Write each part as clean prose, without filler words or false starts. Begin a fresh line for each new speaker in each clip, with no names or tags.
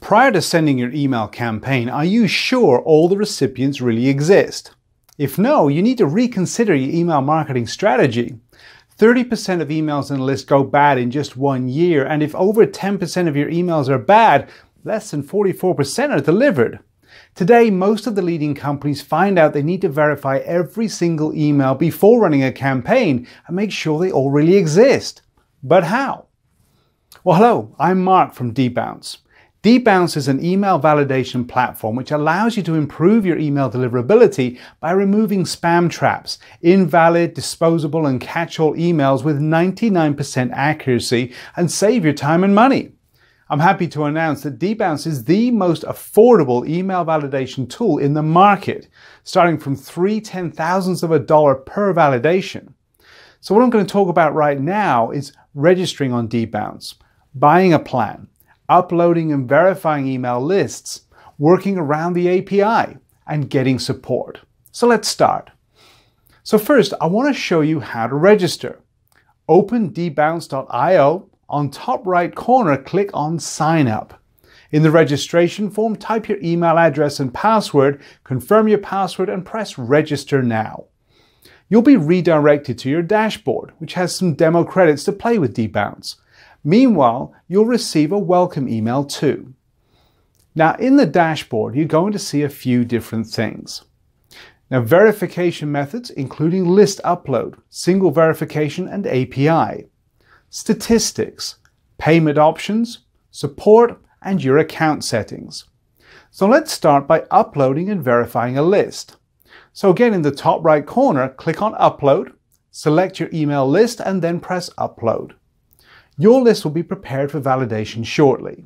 Prior to sending your email campaign, are you sure all the recipients really exist? If no, you need to reconsider your email marketing strategy. 30% of emails in a list go bad in just 1 year, and if over 10% of your emails are bad, less than 44% are delivered. Today, most of the leading companies find out they need to verify every single email before running a campaign and make sure they all really exist. But how? Well, hello, I'm Mark from DeBounce. DeBounce is an email validation platform which allows you to improve your email deliverability by removing spam traps, invalid, disposable, and catch-all emails with 99% accuracy and save your time and money. I'm happy to announce that DeBounce is the most affordable email validation tool in the market, starting from 0.003 of a dollar per validation. So what I'm going to talk about right now is registering on DeBounce, buying a plan, uploading and verifying email lists, working around the API, and getting support. So let's start. So first, I want to show you how to register. Open debounce.io. On top right corner, click on Sign Up. In the registration form, type your email address and password, confirm your password, and press Register Now. You'll be redirected to your dashboard, which has some demo credits to play with DeBounce. Meanwhile, you'll receive a welcome email too. Now, in the dashboard, you're going to see a few different things. Now, verification methods, including list upload, single verification, and API. Statistics, payment options, support, and your account settings. So let's start by uploading and verifying a list. So again, in the top right corner, click on Upload, select your email list, and then press Upload. Your list will be prepared for validation shortly.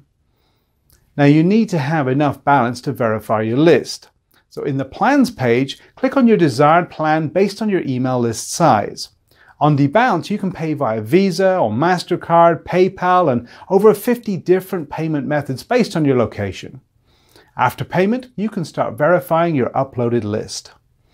Now you need to have enough balance to verify your list. So in the Plans page, click on your desired plan based on your email list size. On DeBounce, you can pay via Visa or MasterCard, PayPal, and over 50 different payment methods based on your location. After payment, you can start verifying your uploaded list.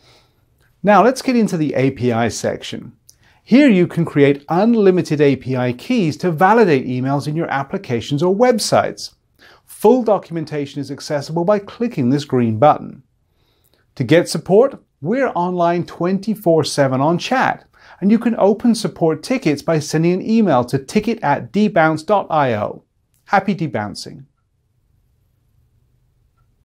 Now let's get into the API section. Here you can create unlimited API keys to validate emails in your applications or websites. Full documentation is accessible by clicking this green button. To get support, we're online 24/7 on chat, and you can open support tickets by sending an email to ticket@debounce.io. Happy debouncing!